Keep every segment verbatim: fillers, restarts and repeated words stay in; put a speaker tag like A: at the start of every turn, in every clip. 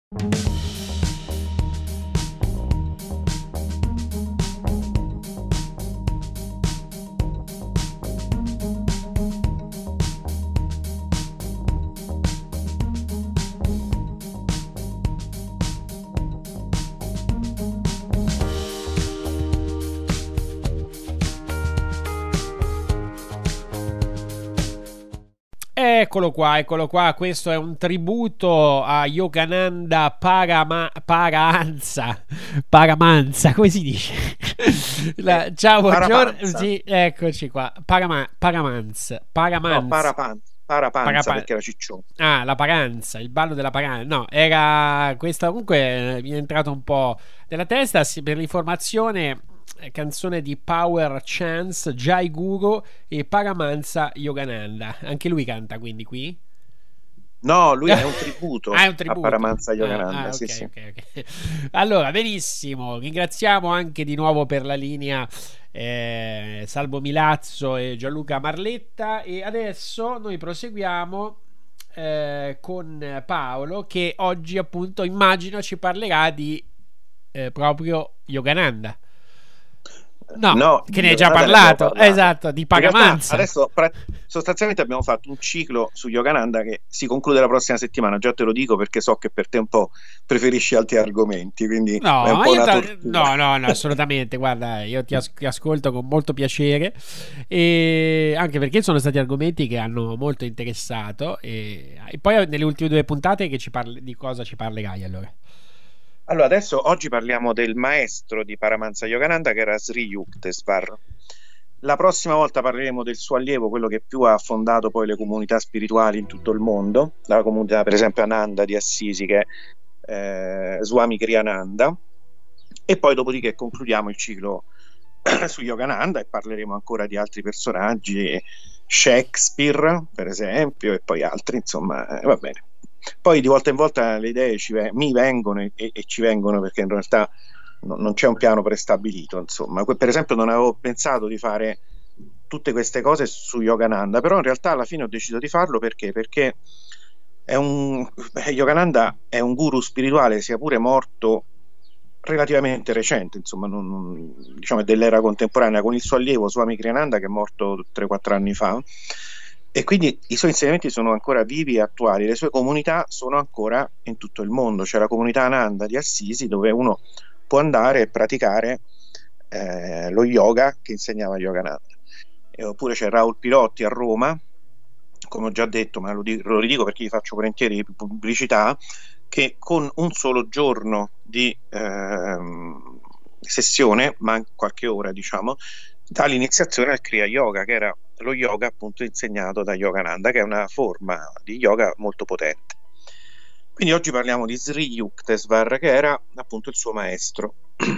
A: Eccolo qua, eccolo qua, questo è un tributo a Yogananda Parama, Parahansa, Paramansa, come si dice? La, ciao, buongiorno, sì, eccoci qua, Parama, Paramansa, Paramansa.
B: No, Parapanza, Parapanza
A: Parapa-
B: perché era ciccione.
A: Ah, la paganza, il ballo della paganza. No, era questa comunque eh, mi è entrato un po' nella testa, sì, per l'informazione, eh, canzone di Power Chance, Jai Guru e Paramansa Yogananda. Anche lui canta quindi qui?
B: No, lui è un tributo
A: Ah, è un
B: a
A: tributo.
B: Paramansa
A: Ah,
B: Yogananda,
A: ah,
B: sì,
A: ok,
B: sì.
A: ok, ok. Allora, benissimo. Ringraziamo anche di nuovo per la linea eh, Salvo Milazzo e Gianluca Marletta. E adesso noi proseguiamo eh, con Paolo, che oggi, appunto, immagino ci parlerà di eh, proprio Yogananda. No,
B: No,
A: che
B: di
A: ne hai già
B: Yogananda ne abbiamo
A: parlato.
B: parlato.
A: Esatto, di
B: In realtà
A: Pagamansa.
B: adesso pra- sostanzialmente abbiamo fatto un ciclo su Yogananda che si conclude la prossima settimana, già te lo dico perché so che per te un po' preferisci altri argomenti, quindi è
A: No,
B: un
A: ma
B: po'
A: io
B: una
A: tra-
B: tortura.
A: no, no, no, assolutamente. Guarda, io ti, as- ti ascolto con molto piacere, e anche perché sono stati argomenti che hanno molto interessato. E, e poi nelle ultime due puntate che ci parli, di cosa ci parlerai allora?
B: Allora, adesso oggi parliamo del maestro di Paramahansa Yogananda che era Sri Yukteswar. La prossima volta parleremo del suo allievo, quello che più ha fondato poi le comunità spirituali in tutto il mondo, la comunità per esempio Ananda di Assisi che è eh, Swami Kriyananda, e poi dopodiché concludiamo il ciclo su Yogananda e parleremo ancora di altri personaggi, Shakespeare per esempio, e poi altri, insomma, eh, va bene. Poi di volta in volta le idee ci ve- mi vengono e, e ci vengono perché in realtà no- non c'è un piano prestabilito, insomma. Que- Per esempio non avevo pensato di fare tutte queste cose su Yogananda, però in realtà alla fine ho deciso di farlo perché? Perché è un, eh, Yogananda è un guru spirituale, sia pure morto relativamente recente, insomma, non- non- diciamo è dell'era contemporanea, con il suo allievo Swami Kriyananda che è morto tre quattro anni fa, e quindi i suoi insegnamenti sono ancora vivi e attuali, le sue comunità sono ancora in tutto il mondo. C'è la comunità Ananda di Assisi dove uno può andare e praticare eh, lo yoga che insegnava Yogananda. E oppure c'è Raul Pirotti a Roma, come ho già detto, ma lo, di- lo ridico perché gli faccio volentieri pubblicità, che con un solo giorno di ehm, sessione, ma qualche ora diciamo, dà l'iniziazione al Kriya Yoga, che era lo yoga appunto insegnato da Yogananda, che è una forma di yoga molto potente. Quindi oggi parliamo di Sri Yukteswar, che era appunto il suo maestro.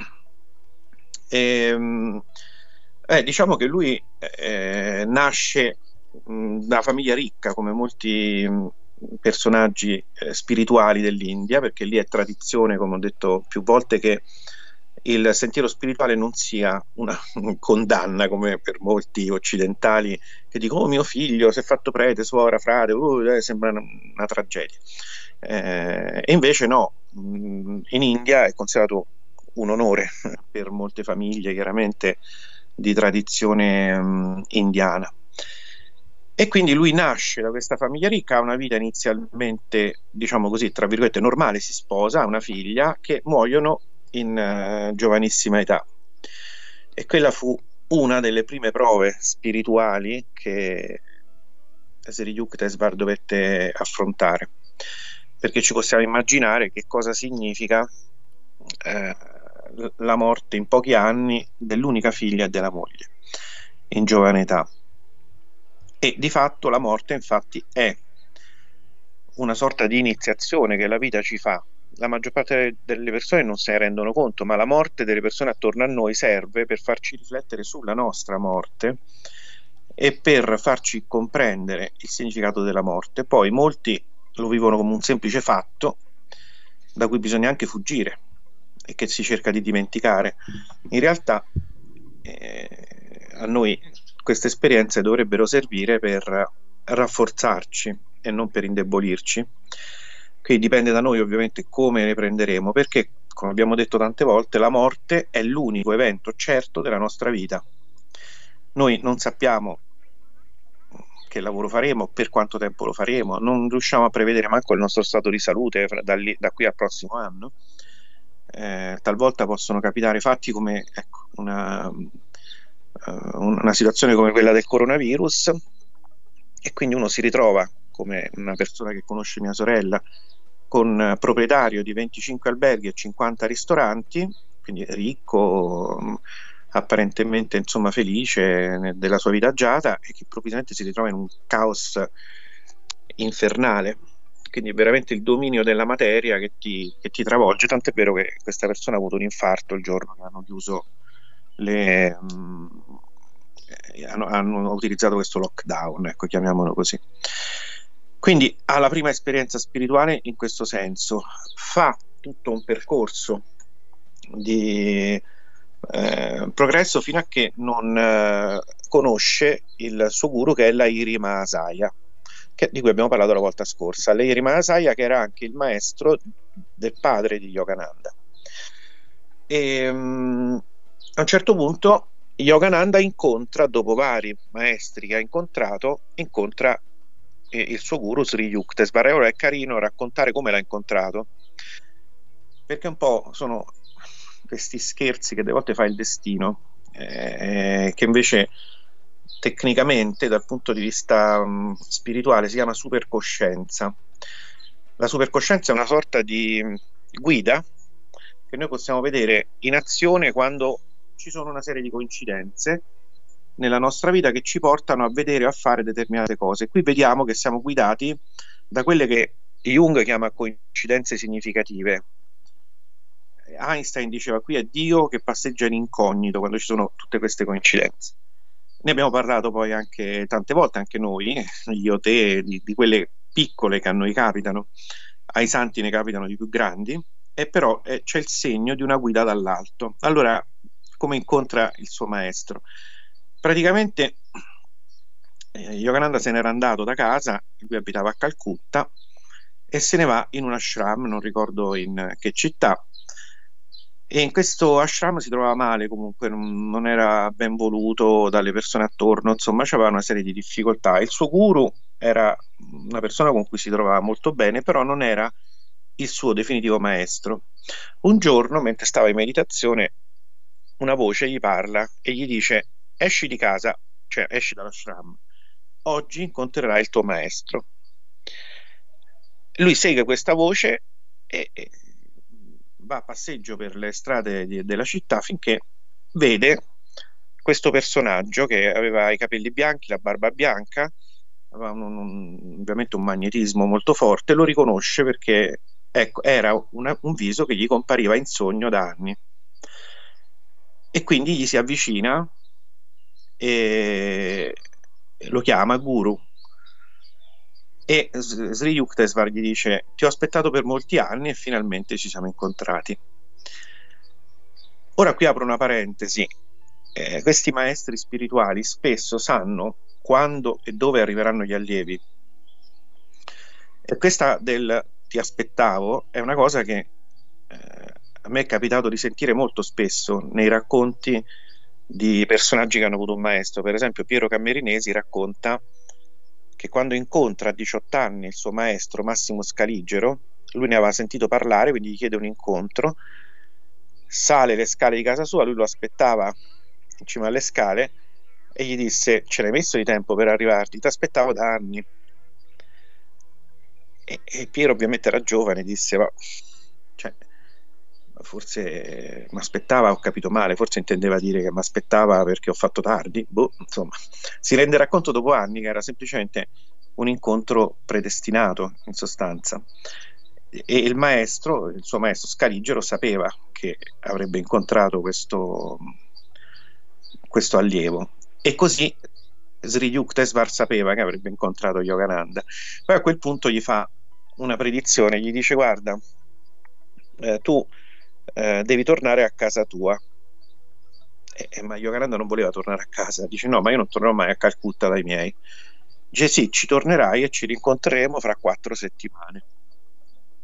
B: E, eh, diciamo che lui eh, nasce mh, da una famiglia ricca, come molti mh, personaggi eh, spirituali dell'India, perché lì è tradizione, come ho detto più volte, che il sentiero spirituale non sia una condanna come per molti occidentali che dicono: oh, mio figlio si è fatto prete, suora, frate, uh, eh, sembra una, una tragedia. Eh, e invece no, mh, in India è considerato un onore per molte famiglie, chiaramente di tradizione mh, indiana. E quindi lui nasce da questa famiglia ricca, ha una vita inizialmente, diciamo così, tra virgolette, normale, si sposa, ha una figlia, che muoiono in uh, giovanissima età. E quella fu una delle prime prove spirituali che Sri Yukteswar dovette affrontare, perché ci possiamo immaginare che cosa significa eh, la morte in pochi anni dell'unica figlia e della moglie in giovane età. E di fatto la morte infatti è una sorta di iniziazione che la vita ci fa. La maggior parte delle persone non se ne rendono conto, ma la morte delle persone attorno a noi serve per farci riflettere sulla nostra morte e per farci comprendere il significato della morte. Poi molti lo vivono come un semplice fatto da cui bisogna anche fuggire e che si cerca di dimenticare. In realtà eh, a noi queste esperienze dovrebbero servire per rafforzarci e non per indebolirci, Quindi dipende da noi ovviamente come ne prenderemo, perché, come abbiamo detto tante volte, la morte è l'unico evento certo della nostra vita. Noi non sappiamo che lavoro faremo, per quanto tempo lo faremo, non riusciamo a prevedere manco il nostro stato di salute da, lì, da qui al prossimo anno. Eh, talvolta possono capitare fatti come ecco, una, uh, una situazione come quella del coronavirus, e quindi uno si ritrova, come una persona che conosce mia sorella, con proprietario di venticinque alberghi e cinquanta ristoranti, quindi ricco, apparentemente insomma felice della sua vita agiata, e che improvvisamente si ritrova in un caos infernale. Quindi è veramente il dominio della materia che ti, che ti travolge, tant'è vero che questa persona ha avuto un infarto il giorno che hanno chiuso le... Mh, hanno, hanno utilizzato questo lockdown, ecco, chiamiamolo così. Quindi ha la prima esperienza spirituale in questo senso, fa tutto un percorso di eh, progresso fino a che non eh, conosce il suo guru, che è Lahiri Mahasaya, che, di cui abbiamo parlato la volta scorsa. Lahiri Mahasaya, che era anche il maestro del padre di Yogananda. E, um, a un certo punto Yogananda incontra, dopo vari maestri che ha incontrato, incontra il suo guru Sri Yukteswar. E ora è carino raccontare come l'ha incontrato, perché un po' sono questi scherzi che delle volte fa il destino, eh, che invece tecnicamente dal punto di vista um, spirituale si chiama supercoscienza. La supercoscienza è una sorta di guida che noi possiamo vedere in azione quando ci sono una serie di coincidenze nella nostra vita che ci portano a vedere o a fare determinate cose. Qui vediamo che siamo guidati da quelle che Jung chiama coincidenze significative. Einstein diceva: qui è Dio che passeggia in incognito quando ci sono tutte queste coincidenze. Ne abbiamo parlato poi anche tante volte, anche noi, io, te, di, di quelle piccole che a noi capitano. Ai santi ne capitano di più grandi, e però eh, c'è il segno di una guida dall'alto. Allora, come incontra il suo maestro? Praticamente eh, Yogananda se n'era andato da casa, lui abitava a Calcutta, e se ne va in un ashram, non ricordo in che città, e in questo ashram si trovava male, comunque non, non era ben voluto dalle persone attorno, insomma c'aveva una serie di difficoltà. Il suo guru era una persona con cui si trovava molto bene, però non era il suo definitivo maestro. Un giorno, mentre stava in meditazione, una voce gli parla e gli dice: esci di casa, cioè esci dall'ashram, oggi incontrerai il tuo maestro. Lui segue questa voce e, e va a passeggio per le strade di, della città, finché vede questo personaggio che aveva i capelli bianchi, la barba bianca, aveva un, un, ovviamente un magnetismo molto forte. Lo riconosce perché ecco, era una, un viso che gli compariva in sogno da anni, e quindi gli si avvicina e lo chiama guru. E Sri Yukteswar gli dice: ti ho aspettato per molti anni e finalmente ci siamo incontrati. Ora qui apro una parentesi. Eh, questi maestri spirituali spesso sanno quando e dove arriveranno gli allievi, e questa del ti aspettavo è una cosa che eh, a me è capitato di sentire molto spesso nei racconti di personaggi che hanno avuto un maestro. Per esempio Piero Cammerinesi racconta che quando incontra a diciotto anni il suo maestro Massimo Scaligero, lui ne aveva sentito parlare, quindi gli chiede un incontro, sale le scale di casa sua, lui lo aspettava in cima alle scale e gli disse: ce l'hai messo di tempo per arrivarti, ti aspettavo da anni. E, e Piero ovviamente era giovane, disse: ma cioè, forse mi aspettava, ho capito male, forse intendeva dire che mi aspettava perché ho fatto tardi, boh, insomma, si renderà conto dopo anni che era semplicemente un incontro predestinato, in sostanza. E il maestro, il suo maestro Scaligero, sapeva che avrebbe incontrato questo, questo allievo, e così Sri Yukteswar sapeva che avrebbe incontrato Yogananda. Poi a quel punto gli fa una predizione, gli dice: guarda, eh, tu eh, devi tornare a casa tua. E, e, ma Yogananda non voleva tornare a casa, dice: no, ma io non tornerò mai a Calcutta dai miei. Dice: sì, ci tornerai e ci rincontreremo fra quattro settimane.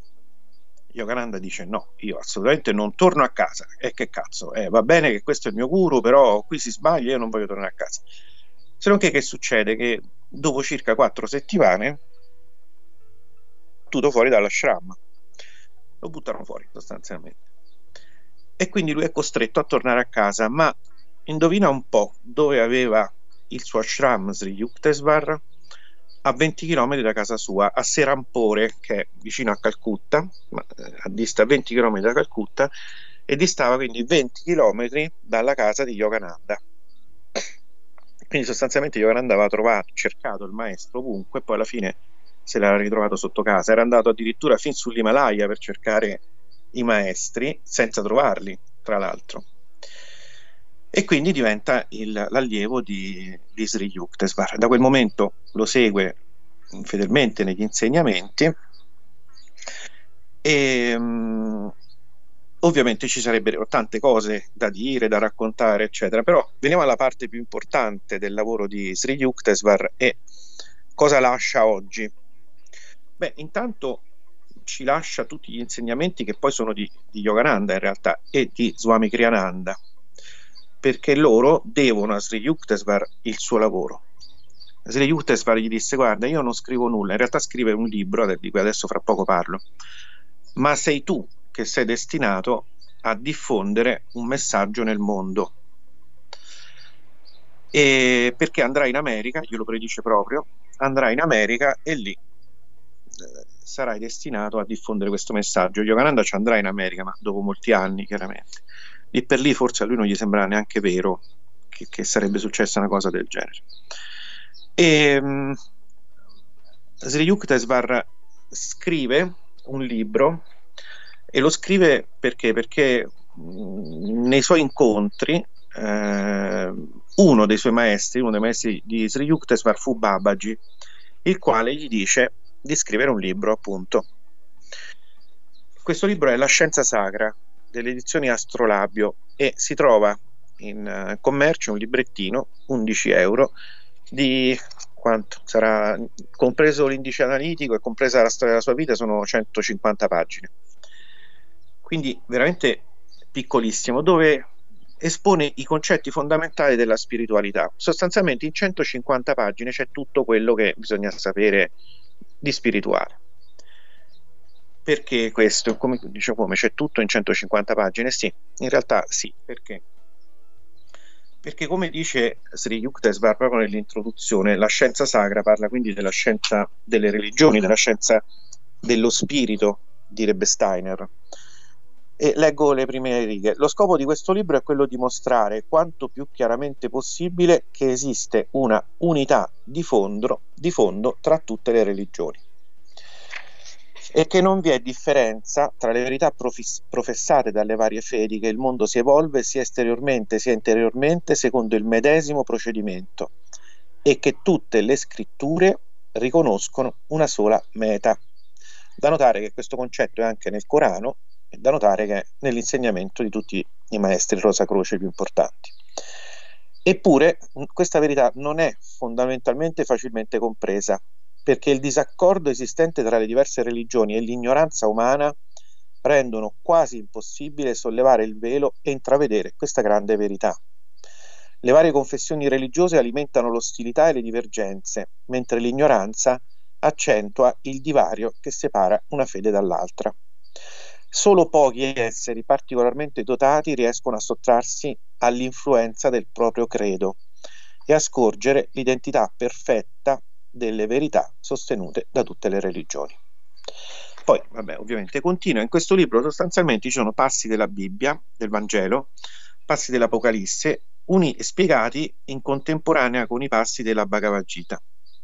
B: Yogananda dice no, io assolutamente non torno a casa. E che cazzo, eh, va bene che questo è il mio guru, però qui si sbaglia, io non voglio tornare a casa. Se non che che succede? Che dopo circa quattro settimane tutto fuori dall'ashram, lo buttano fuori sostanzialmente. E quindi lui è costretto a tornare a casa, ma indovina un po' dove aveva il suo ashram Sri Yukteswar? A venti chilometri da casa sua, a Serampore, che è vicino a Calcutta, ma a dista venti chilometri da Calcutta, e distava quindi venti chilometri dalla casa di Yogananda. Quindi sostanzialmente Yogananda aveva trovato, cercato il maestro ovunque, e poi alla fine se l'era ritrovato sotto casa. Era andato addirittura fin sull'Himalaya per cercare i maestri, senza trovarli, tra l'altro. E quindi diventa il, l'allievo di, di Sri Yukteswar. Da quel momento lo segue fedelmente negli insegnamenti e um, ovviamente ci sarebbero tante cose da dire, da raccontare, eccetera, però veniamo alla parte più importante del lavoro di Sri Yukteswar e cosa lascia oggi. Beh, intanto ci lascia tutti gli insegnamenti che poi sono di, di Yogananda in realtà e di Swami Kriyananda, perché loro devono a Sri Yukteswar il suo lavoro. Sri Yukteswar gli disse: guarda, io non scrivo nulla, in realtà scrive un libro di cui adesso fra poco parlo, ma sei tu che sei destinato a diffondere un messaggio nel mondo, e perché andrai in America, glielo predice proprio, andrai in America e lì eh, sarai destinato a diffondere questo messaggio. Yogananda ci andrà in America, ma dopo molti anni, chiaramente. Lì per lì forse a lui non gli sembrava neanche vero che, che sarebbe successa una cosa del genere. E um, Sri Yukteswar scrive un libro, e lo scrive perché? Perché mh, nei suoi incontri eh, uno dei suoi maestri, uno dei maestri di Sri Yukteswar fu Babaji, il quale gli dice di scrivere un libro, appunto. Questo libro è La scienza sacra, delle edizioni Astrolabio, e si trova in uh, commercio un librettino, undici euro, di quanto sarà, compreso l'indice analitico e compresa la storia della sua vita, sono centocinquanta pagine, quindi veramente piccolissimo, dove espone i concetti fondamentali della spiritualità. Sostanzialmente in centocinquanta pagine c'è tutto quello che bisogna sapere di spirituale. Perché questo? Come dice, come c'è tutto in centocinquanta pagine? Sì, in realtà sì, perché? Perché come dice Sri Yukteswar proprio nell'introduzione, la scienza sacra parla quindi della scienza delle religioni, della scienza dello spirito, direbbe Steiner. E leggo le prime righe. Lo scopo di questo libro è quello di mostrare quanto più chiaramente possibile che esiste una unità di fondo, di fondo tra tutte le religioni, e che non vi è differenza tra le verità profis- professate dalle varie fedi, che il mondo si evolve sia esteriormente sia interiormente secondo il medesimo procedimento, e che tutte le scritture riconoscono una sola meta. Da notare che questo concetto è anche nel Corano, e da notare che è nell'insegnamento di tutti i maestri Rosa Croce più importanti. Eppure questa verità non è fondamentalmente facilmente compresa, perché il disaccordo esistente tra le diverse religioni e l'ignoranza umana rendono quasi impossibile sollevare il velo e intravedere questa grande verità. Le varie confessioni religiose alimentano l'ostilità e le divergenze, mentre l'ignoranza accentua il divario che separa una fede dall'altra. Solo pochi esseri particolarmente dotati riescono a sottrarsi all'influenza del proprio credo e a scorgere l'identità perfetta delle verità sostenute da tutte le religioni. Poi, vabbè, ovviamente continua. In questo libro sostanzialmente ci sono passi della Bibbia, del Vangelo, passi dell'Apocalisse, uni spiegati in contemporanea con i passi della Bhagavad Gita.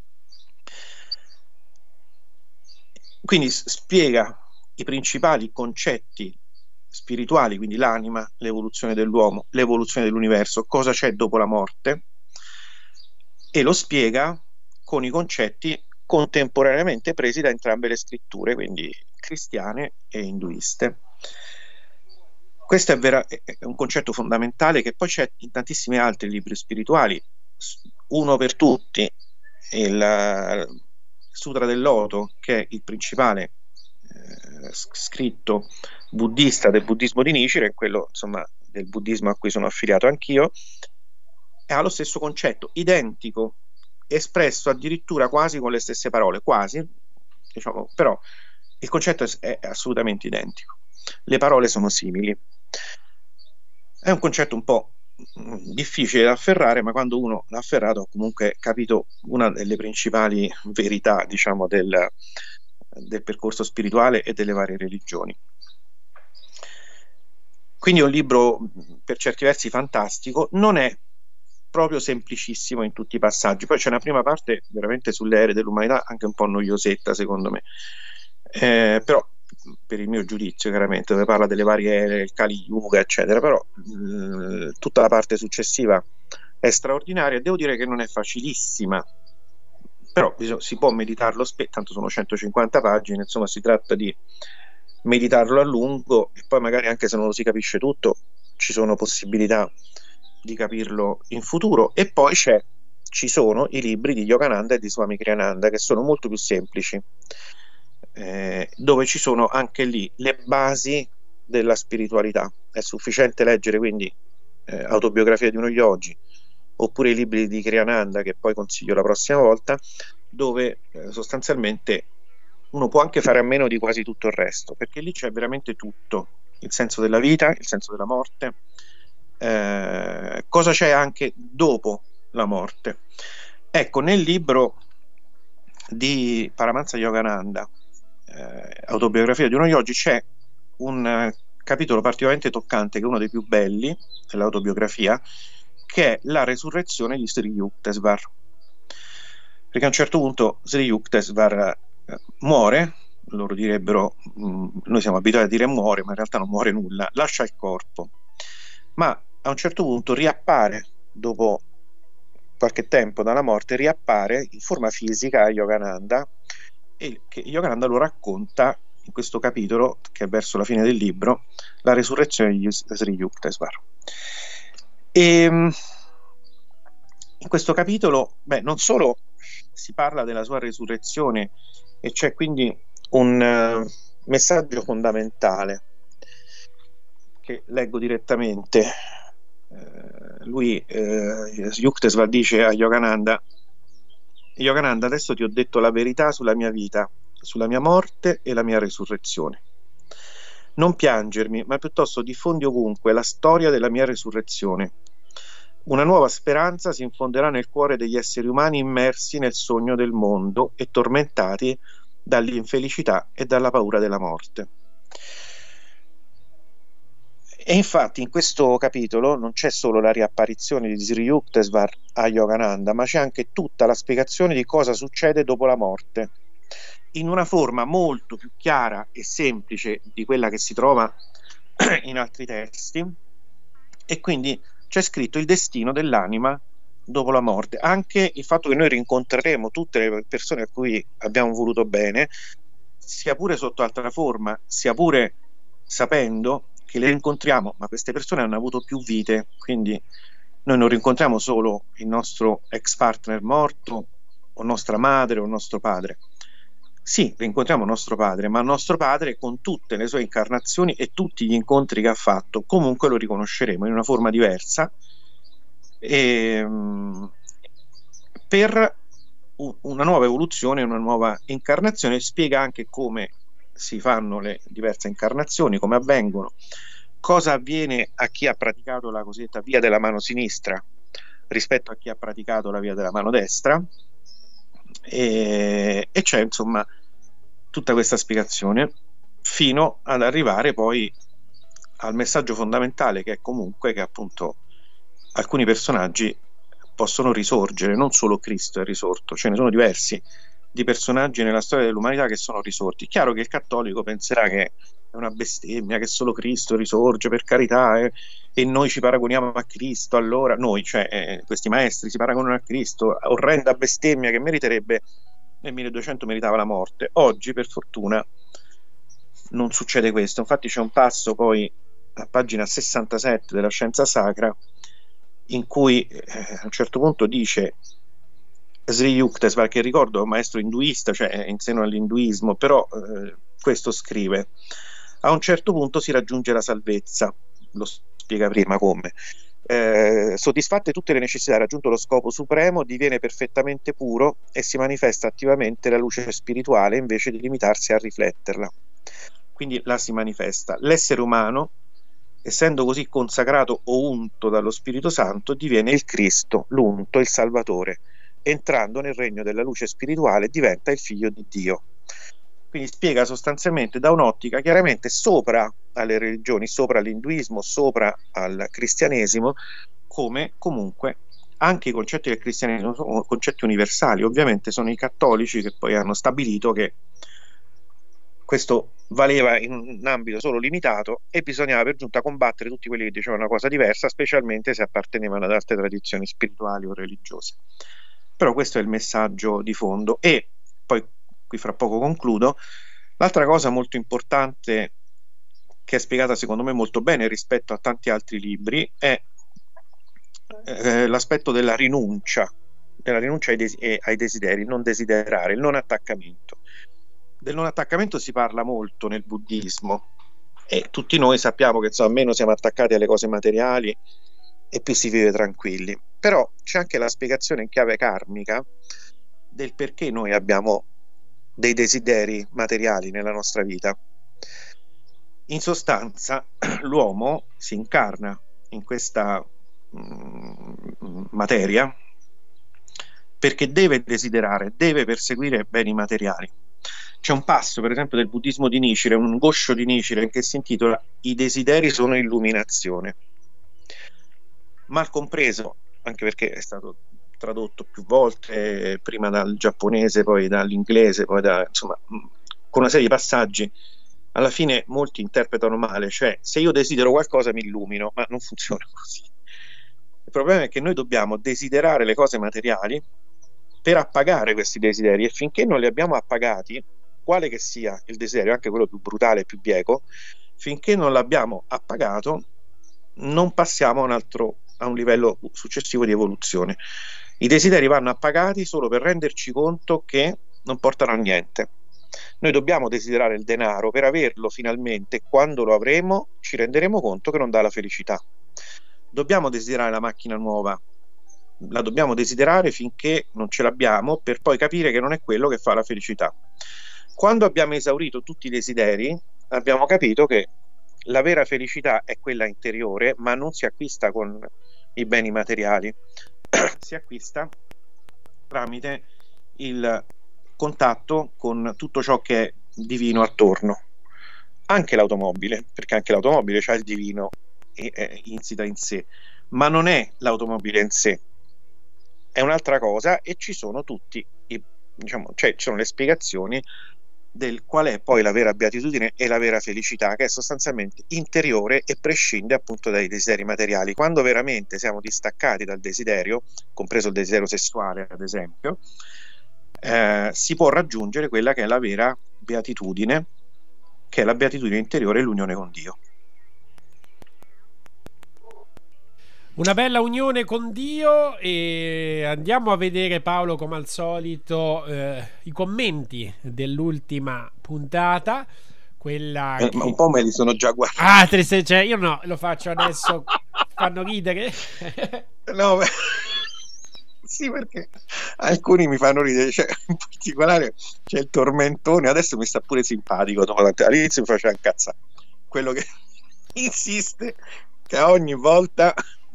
B: Quindi spiega i principali concetti spirituali, quindi l'anima, l'evoluzione dell'uomo, l'evoluzione dell'universo, cosa c'è dopo la morte, e lo spiega con i concetti contemporaneamente presi da entrambe le scritture, quindi cristiane e induiste. Questo è, vera, è un concetto fondamentale che poi c'è in tantissimi altri libri spirituali, uno per tutti, il Sutra del Loto, che è il principale eh, scritto buddista del buddismo di Nichiren, quello insomma del buddismo a cui sono affiliato anch'io, ha lo stesso concetto, identico, espresso addirittura quasi con le stesse parole, quasi, diciamo, però il concetto è, è assolutamente identico. Le parole sono simili. È un concetto un po' difficile da afferrare, ma quando uno l'ha afferrato ha comunque capito una delle principali verità, diciamo, del, del percorso spirituale e delle varie religioni. Quindi è un libro per certi versi fantastico, non è proprio semplicissimo in tutti i passaggi. Poi c'è una prima parte veramente sulle ere dell'umanità, anche un po' noiosetta secondo me, eh, però per il mio giudizio chiaramente, dove parla delle varie ere, il Kali Yuga eccetera, però eh, tutta la parte successiva è straordinaria. Devo dire che non è facilissima, però si può meditarlo spesso, tanto sono centocinquanta pagine, insomma si tratta di meditarlo a lungo e poi magari anche se non lo si capisce tutto ci sono possibilità di capirlo in futuro. E poi c'è, ci sono i libri di Yogananda e di Swami Kriyananda che sono molto più semplici, eh, dove ci sono anche lì le basi della spiritualità. È sufficiente leggere quindi eh, Autobiografia di uno yogi oppure i libri di Kriyananda, che poi consiglio la prossima volta, dove eh, sostanzialmente uno può anche fare a meno di quasi tutto il resto, perché lì c'è veramente tutto, il senso della vita, il senso della morte, eh, cosa c'è anche dopo la morte. Ecco, nel libro di Paramahansa Yogananda, eh, Autobiografia di uno yogi, c'è un eh, capitolo particolarmente toccante, che è uno dei più belli dell'autobiografia, che è la resurrezione di Sri Yukteswar. Perché a un certo punto Sri Yukteswar eh, muore, loro direbbero, mh, noi siamo abituati a dire muore, ma in realtà non muore nulla, lascia il corpo, ma a un certo punto riappare, dopo qualche tempo dalla morte, riappare in forma fisica a Yogananda, e che Yogananda lo racconta in questo capitolo, che è verso la fine del libro, la resurrezione di Sri Yukteswar. E in questo capitolo, beh, non solo si parla della sua resurrezione, e c'è quindi un uh, messaggio fondamentale che leggo direttamente. Uh, lui, uh, Yukteswar, dice a Yogananda: Yogananda, adesso ti ho detto la verità sulla mia vita, sulla mia morte e la mia resurrezione. Non piangermi, ma piuttosto diffondi ovunque la storia della mia resurrezione. Una nuova speranza si infonderà nel cuore degli esseri umani immersi nel sogno del mondo e tormentati dall'infelicità e dalla paura della morte. E infatti in questo capitolo non c'è solo la riapparizione di Sri Yukteswar a Yogananda, ma c'è anche tutta la spiegazione di cosa succede dopo la morte, in una forma molto più chiara e semplice di quella che si trova in altri testi, e quindi c'è scritto il destino dell'anima dopo la morte, anche il fatto che noi rincontreremo tutte le persone a cui abbiamo voluto bene, sia pure sotto altra forma, sia pure sapendo che le rincontriamo, ma queste persone hanno avuto più vite, quindi noi non rincontriamo solo il nostro ex partner morto, o nostra madre o nostro padre. Sì, rincontriamo nostro padre, ma nostro padre con tutte le sue incarnazioni e tutti gli incontri che ha fatto, comunque lo riconosceremo in una forma diversa, e, per una nuova evoluzione, una nuova incarnazione. Spiega anche come si fanno le diverse incarnazioni, come avvengono, cosa avviene a chi ha praticato la cosiddetta via della mano sinistra rispetto a chi ha praticato la via della mano destra. E, e c'è insomma tutta questa spiegazione fino ad arrivare poi al messaggio fondamentale, che è comunque che appunto alcuni personaggi possono risorgere, non solo Cristo è risorto, ce ne sono diversi di personaggi nella storia dell'umanità che sono risorti. Chiaro che il cattolico penserà che è una bestemmia, che solo Cristo risorge, per carità, eh, e noi ci paragoniamo a Cristo, allora noi, cioè eh, questi maestri si paragonano a Cristo, orrenda bestemmia che meriterebbe, nel milleduecento meritava la morte. Oggi per fortuna non succede questo, infatti c'è un passo poi a pagina sessantasette della Scienza Sacra in cui eh, a un certo punto dice Sri Yukteswar, che ricordo è un maestro induista, cioè in seno all'induismo, però eh, questo scrive: a un certo punto si raggiunge la salvezza, lo spiega prima come. Eh, soddisfatte tutte le necessità, raggiunto lo scopo supremo, diviene perfettamente puro e si manifesta attivamente la luce spirituale invece di limitarsi a rifletterla. Quindi la si manifesta. L'essere umano, essendo così consacrato o unto dallo Spirito Santo, diviene il Cristo, l'unto, il Salvatore. Entrando nel regno della luce spirituale diventa il figlio di Dio. Quindi spiega sostanzialmente da un'ottica chiaramente sopra alle religioni, sopra all'induismo, sopra al cristianesimo, come comunque anche i concetti del cristianesimo sono concetti universali. Ovviamente sono i cattolici che poi hanno stabilito che questo valeva in un ambito solo limitato e bisognava per giunta combattere tutti quelli che dicevano una cosa diversa, specialmente se appartenevano ad altre tradizioni spirituali o religiose. Però questo è il messaggio di fondo. E poi qui fra poco concludo. L'altra cosa molto importante, che è spiegata secondo me molto bene rispetto a tanti altri libri, è eh, l'aspetto della rinuncia, della rinuncia ai, des- ai desideri, il non desiderare, il non attaccamento. Del non attaccamento si parla molto nel buddismo e tutti noi sappiamo che insomma meno siamo attaccati alle cose materiali e più si vive tranquilli. Però c'è anche la spiegazione in chiave karmica del perché noi abbiamo dei desideri materiali nella nostra vita. In sostanza, l'uomo si incarna in questa mh, materia perché deve desiderare, deve perseguire beni materiali. C'è un passo, per esempio, del buddismo di Nichiren, un gosho di Nichiren, che si intitola "I desideri sono illuminazione". Mal compreso, anche perché è stato tradotto più volte, prima dal giapponese, poi dall'inglese, poi da, insomma, con una serie di passaggi. Alla fine molti interpretano male, cioè se io desidero qualcosa mi illumino, ma non funziona così. Il problema è che noi dobbiamo desiderare le cose materiali per appagare questi desideri, e finché non li abbiamo appagati, quale che sia il desiderio, anche quello più brutale e più bieco, finché non l'abbiamo appagato non passiamo a un altro, a un livello successivo di evoluzione. I desideri vanno appagati solo per renderci conto che non portano a niente. Noi dobbiamo desiderare il denaro per averlo finalmente, quando lo avremo ci renderemo conto che non dà la felicità. Dobbiamo desiderare la macchina nuova, la dobbiamo desiderare finché non ce l'abbiamo, per poi capire che non è quello che fa la felicità. Quando abbiamo esaurito tutti i desideri, abbiamo capito che la vera felicità è quella interiore, ma non si acquista con i beni materiali, si acquista tramite il contatto con tutto ciò che è divino attorno, anche l'automobile, perché anche l'automobile ha il divino e è insita in sé, ma non è l'automobile in sé, è un'altra cosa, e ci sono tutti i, diciamo, cioè ci sono le spiegazioni del qual è poi la vera beatitudine e la vera felicità, che è sostanzialmente interiore e prescinde appunto dai desideri materiali. Quando veramente siamo distaccati dal desiderio, compreso il desiderio sessuale ad esempio, eh, si può raggiungere quella che è la vera beatitudine, che è la beatitudine interiore e l'unione con Dio.
A: Una bella unione con Dio. E andiamo a vedere, Paolo, come al solito, eh, i commenti dell'ultima puntata, quella
B: eh,
A: che...
B: ma un po' me li sono già guardati.
A: Ah, tre, se, cioè, io no, lo faccio adesso. Fanno ridere?
B: No, beh, sì, perché alcuni mi fanno ridere, cioè, in particolare c'è il tormentone, adesso mi sta pure simpatico, dopo tante... all'inizio mi faceva incazzare quello che insiste che ogni volta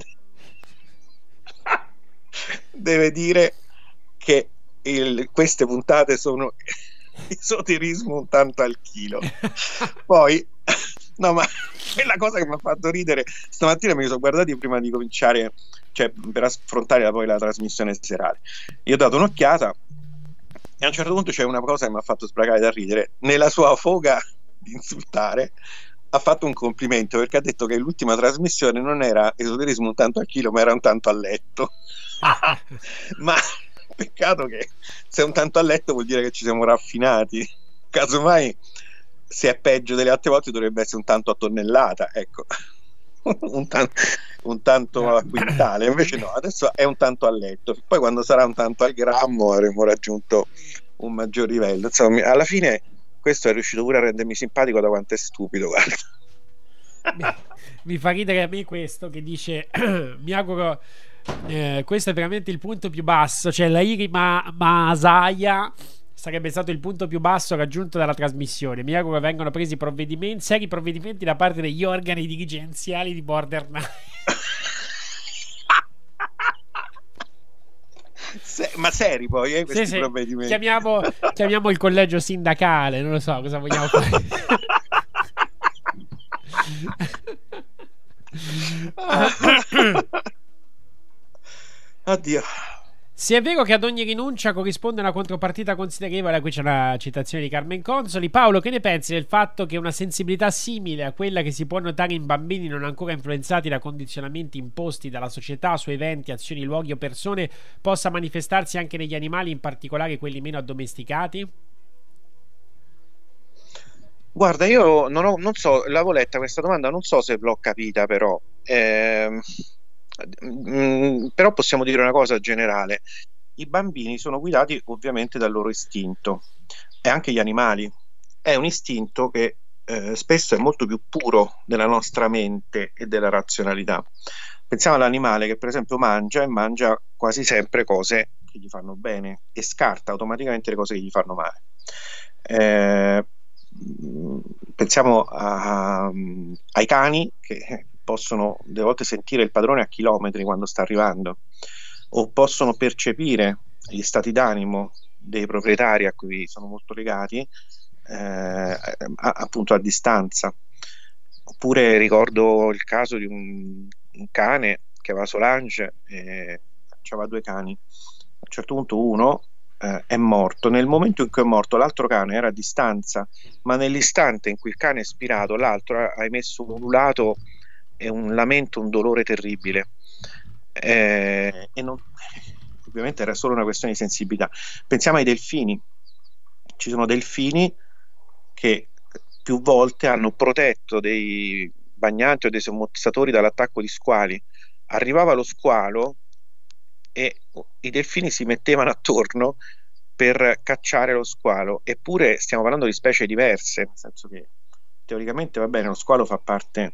B: deve dire che il, queste puntate sono esoterismo un tanto al chilo. Poi no, ma è la cosa che mi ha fatto ridere stamattina, me li sono guardati prima di cominciare, cioè per affrontare la, poi la trasmissione serale. Io ho dato un'occhiata e a un certo punto c'è una cosa che mi ha fatto sbracare da ridere. Nella sua foga di insultare ha fatto un complimento, perché ha detto che l'ultima trasmissione non era esoterismo un tanto al chilo, ma era un tanto a letto. Ma peccato che se è un tanto a letto vuol dire che ci siamo raffinati, casomai se è peggio delle altre volte dovrebbe essere un tanto a tonnellata, ecco. un, tan- un tanto a quintale, invece no, adesso è un tanto a letto, poi quando sarà un tanto al grammo avremo raggiunto un maggior livello. Insomma, alla fine questo è riuscito pure a rendermi simpatico da quanto è stupido, guarda.
A: Mi, mi fa ridere a me questo che dice mi auguro eh, questo è veramente il punto più basso, cioè la Iri Ma- Masaya sarebbe stato il punto più basso raggiunto dalla trasmissione. Mi auguro vengano presi provvedimenti, seri provvedimenti da parte degli organi dirigenziali di Borderline.
B: Se, ma seri poi eh, questi
A: sì, sì.
B: provvedimenti.
A: Chiamiamo, chiamiamo il collegio sindacale, non lo so cosa vogliamo fare.
B: Oddio.
A: Se è vero che ad ogni rinuncia corrisponde una contropartita considerevole, qui c'è una citazione di Carmen Consoli. Paolo, che ne pensi del fatto che una sensibilità simile a quella che si può notare in bambini non ancora influenzati da condizionamenti imposti dalla società su eventi, azioni, luoghi o persone possa manifestarsi anche negli animali, in particolare quelli meno addomesticati?
B: Guarda, io non, ho, non so, l'avevo letta questa domanda, non so se l'ho capita, però ehm, mh, però possiamo dire una cosa generale: i bambini sono guidati ovviamente dal loro istinto, e anche gli animali. È un istinto che eh, spesso è molto più puro della nostra mente e della razionalità. Pensiamo all'animale che per esempio mangia e mangia quasi sempre cose che gli fanno bene e scarta automaticamente le cose che gli fanno male. Eh, pensiamo a, ai cani che possono delle volte sentire il padrone a chilometri quando sta arrivando, o possono percepire gli stati d'animo dei proprietari a cui sono molto legati eh, a, appunto a distanza. Oppure ricordo il caso di un, un cane che aveva Solange e aveva due cani. A un certo punto uno eh, è morto. Nel momento in cui è morto l'altro cane era a distanza, ma nell'istante in cui il cane è spirato l'altro ha emesso un ululato e un lamento, un dolore terribile. Eh, e non, ovviamente era solo una questione di sensibilità. Pensiamo ai delfini. Ci sono delfini che più volte hanno protetto dei bagnanti o dei sommozzatori dall'attacco di squali. Arrivava lo squalo e i delfini si mettevano attorno per cacciare lo squalo, eppure stiamo parlando di specie diverse, nel senso che teoricamente va bene, lo squalo fa parte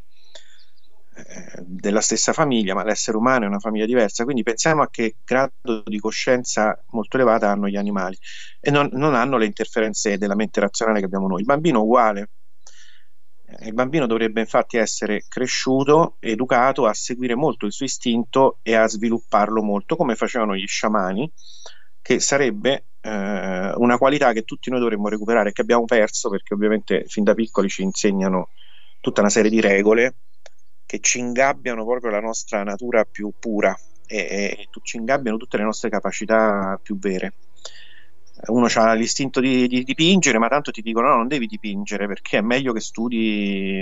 B: eh, della stessa famiglia, ma l'essere umano è una famiglia diversa, quindi pensiamo a che grado di coscienza molto elevata hanno gli animali e non, non hanno le interferenze della mente razionale che abbiamo noi. Il bambino uguale. Il bambino dovrebbe infatti essere cresciuto, educato a seguire molto il suo istinto e a svilupparlo molto, come facevano gli sciamani, che sarebbe eh, una qualità che tutti noi dovremmo recuperare e che abbiamo perso, perché ovviamente fin da piccoli ci insegnano tutta una serie di regole che ci ingabbiano proprio la nostra natura più pura e, e ci ingabbiano tutte le nostre capacità più vere. Uno ha l'istinto di, di dipingere, ma tanto ti dicono no, non devi dipingere perché è meglio che studi,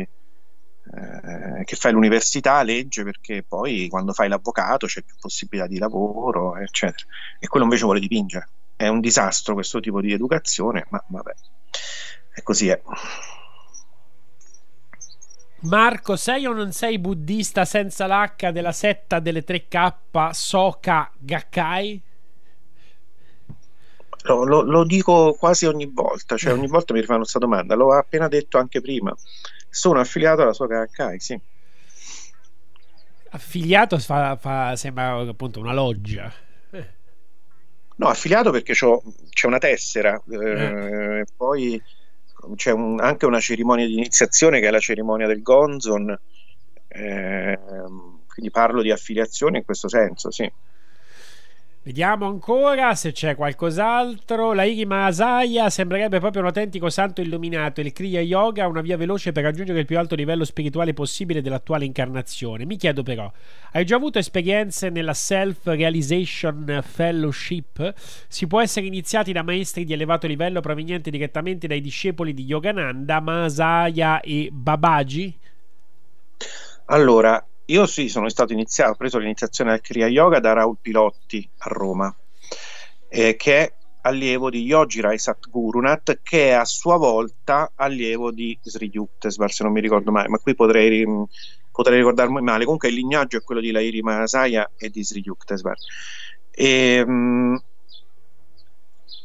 B: eh, che fai l'università, legge, perché poi quando fai l'avvocato c'è più possibilità di lavoro, eccetera. E quello invece vuole dipingere. È un disastro questo tipo di educazione, ma vabbè, è così è.
A: Marco, sei o non sei buddista senza l'H della setta delle tre K Soka Gakkai?
B: Lo, lo, lo dico quasi ogni volta, cioè ogni volta mi rifanno questa domanda. L'ho appena detto anche prima. Sono affiliato alla Soka Gakkai, sì.
A: Affiliato fa, fa, sembra appunto una loggia.
B: No, affiliato perché c'ho, c'è una tessera, eh,
A: Eh.
B: poi c'è un, anche una cerimonia di iniziazione che è la cerimonia del Gonzon, eh, quindi parlo di affiliazione in questo senso, sì.
A: Vediamo ancora se c'è qualcos'altro. La Iri Masaya sembrerebbe proprio un autentico santo illuminato. Il Kriya Yoga, una via veloce per raggiungere il più alto livello spirituale possibile dell'attuale incarnazione. Mi chiedo però, hai già avuto esperienze nella Self-Realization Fellowship? Si può essere iniziati da maestri di elevato livello provenienti direttamente dai discepoli di Yogananda, Masaya e Babaji?
B: Allora, io sì, sono stato iniziato, ho preso l'iniziazione al Kriya Yoga da Raul Pilotti a Roma, eh, che è allievo di Yogirai Satgurunath, che è a sua volta allievo di Sri Yukteswar, se non mi ricordo male, ma qui potrei, potrei ricordarmi male. Comunque il lignaggio è quello di Lahiri Mahasaya e di Sri Yukteswar. E, mh,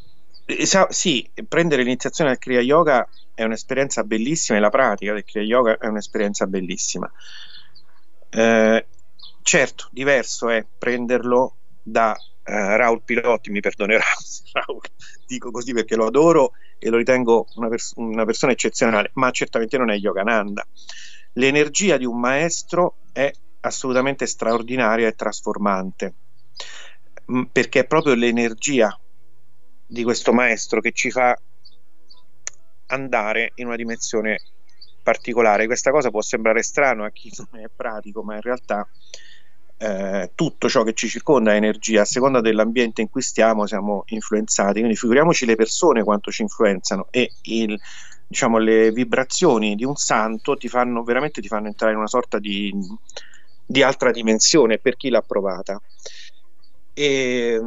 B: Esa- sì, prendere l'iniziazione al Kriya Yoga è un'esperienza bellissima e la pratica del Kriya Yoga è un'esperienza bellissima. Eh, certo, diverso è prenderlo da eh, Raul Pilotti, mi perdonerà se Raul, dico così perché lo adoro e lo ritengo una, pers- una persona eccezionale, ma certamente non è Yogananda. L'energia di un maestro è assolutamente straordinaria e trasformante, mh, perché è proprio l'energia di questo maestro che ci fa andare in una dimensione particolare. Questa cosa può sembrare strano a chi non è pratico, ma in realtà eh, tutto ciò che ci circonda è energia. A seconda dell'ambiente in cui stiamo siamo influenzati, quindi figuriamoci le persone quanto ci influenzano, e il, diciamo, le vibrazioni di un santo ti fanno veramente ti fanno entrare in una sorta di, di altra dimensione per chi l'ha provata. E,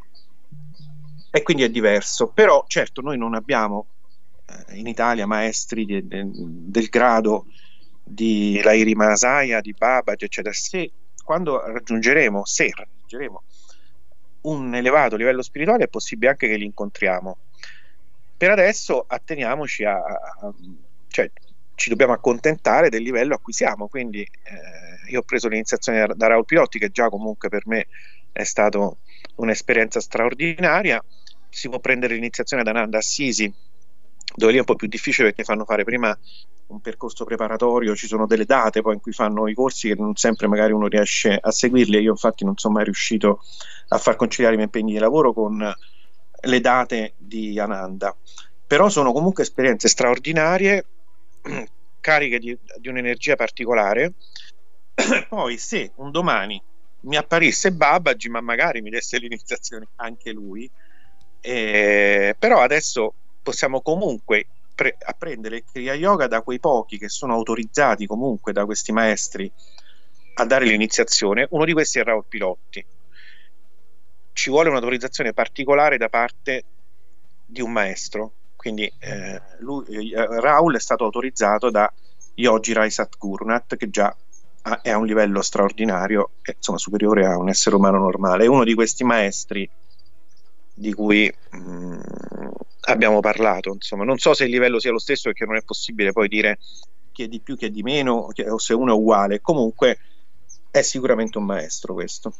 B: e quindi è diverso, però certo noi non abbiamo eh, in Italia maestri de- de- del grado di Lairi Mahasaya, di Babaji, eccetera. Se quando raggiungeremo, se raggiungeremo un elevato livello spirituale è possibile anche che li incontriamo. Per adesso atteniamoci a, a- cioè ci dobbiamo accontentare del livello a cui siamo, quindi eh, io ho preso l'iniziazione da, da Raul Pilotti, che già comunque per me è stato un'esperienza straordinaria. Si può prendere l'iniziazione da Nanda Assisi, dove lì è un po' più difficile perché fanno fare prima un percorso preparatorio, ci sono delle date poi in cui fanno i corsi che non sempre magari uno riesce a seguirli, e io infatti non sono mai riuscito a far conciliare i miei impegni di lavoro con le date di Ananda, però sono comunque esperienze straordinarie, cariche di, di un'energia particolare. Poi se un domani mi apparisse Babaji, ma magari mi desse l'iniziazione anche lui, eh, però adesso possiamo comunque pre- apprendere il Kriya Yoga da quei pochi che sono autorizzati comunque da questi maestri a dare l'iniziazione. Uno di questi è Raul Pilotti. Ci vuole un'autorizzazione particolare da parte di un maestro, quindi eh, lui, eh, Raul è stato autorizzato da Yogi Rai Satgurunat, che già ha, è a un livello straordinario, è, insomma superiore a un essere umano normale. È uno di questi maestri di cui mh, abbiamo parlato, insomma. Non so se il livello sia lo stesso, perché non è possibile poi dire chi è di più, chi è di meno, o se uno è uguale. Comunque è sicuramente un maestro questo.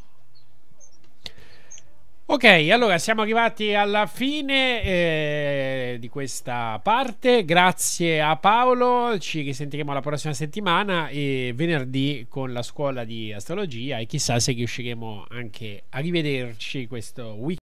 A: Ok, allora siamo arrivati alla fine eh, di questa parte. Grazie a Paolo, ci risentiremo la prossima settimana e venerdì con la scuola di astrologia, e chissà se riusciremo anche a rivederci questo weekend.